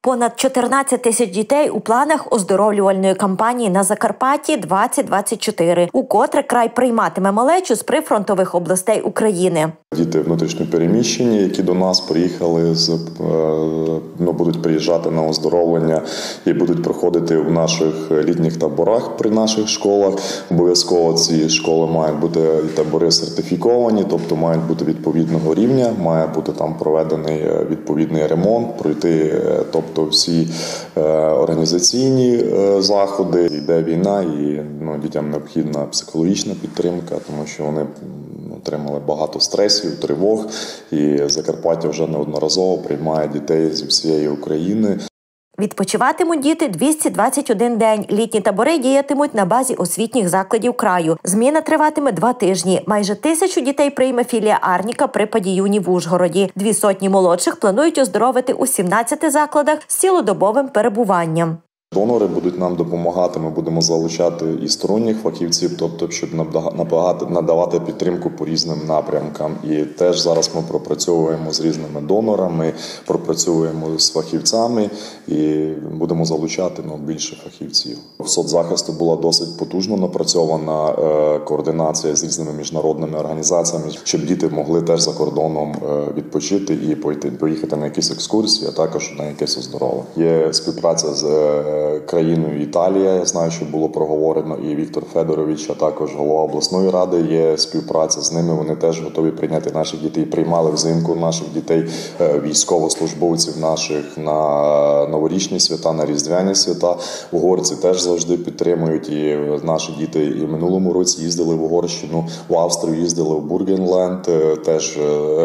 Понад 14 тисяч дітей у планах оздоровлювальної кампанії на Закарпатті 2024, укотре край прийматиме малечу з прифронтових областей України. Діти внутрішньо переміщені, які до нас приїхали, будуть приїжджати на оздоровлення і будуть проходити в наших літніх таборах при наших школах. Обов'язково ці школи мають бути і табори сертифіковані, тобто мають бути відповідного рівня, має бути там проведений відповідний ремонт, пройти, тобто всі організаційні заходи. Йде війна і дітям необхідна психологічна підтримка, тому що вони отримали багато стресів, тривог, і Закарпаття вже неодноразово приймає дітей з всієї України. Відпочиватимуть діти 221 день. Літні табори діятимуть на базі освітніх закладів краю. Зміна триватиме 2 тижні. Майже 1000 дітей прийме філія Арніка при Падіюні в Ужгороді. 200 молодших планують оздоровити у 17 закладах з цілодобовим перебуванням. Донори будуть нам допомагати, ми будемо залучати і сторонніх фахівців, тобто, щоб надавати підтримку по різним напрямкам. І теж зараз ми пропрацьовуємо з різними донорами, пропрацьовуємо з фахівцями і будемо залучати більше фахівців. В соцзахисту була досить потужно напрацьована координація з різними міжнародними організаціями, щоб діти могли теж за кордоном відпочити і поїхати на якісь екскурсії, а також на якесь оздоровлення. Є співпраця з країною Італія, я знаю, що було проговорено, і Віктор Федорович, а також голова обласної ради, є співпраця з ними, вони теж готові прийняти наших дітей, приймали взимку наших дітей, військовослужбовців наших на новорічні свята, на різдвяні свята. Угорці теж завжди підтримують, і наші діти і в минулому році їздили в Угорщину, в Австрію їздили, в Бургенленд, теж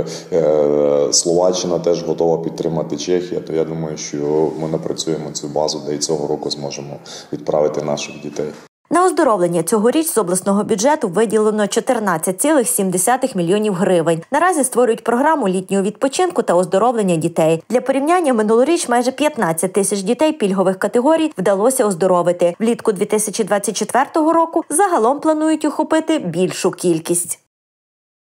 Словаччина теж готова підтримати, Чехія, то я думаю, що ми напрацюємо цю базу, де і цього року зможемо відправити наших дітей. На оздоровлення цьогоріч з обласного бюджету виділено 14,7 мільйонів гривень. Наразі створюють програму літнього відпочинку та оздоровлення дітей. Для порівняння, минулоріч майже 15 тисяч дітей пільгових категорій вдалося оздоровити. Влітку 2024 року загалом планують охопити більшу кількість.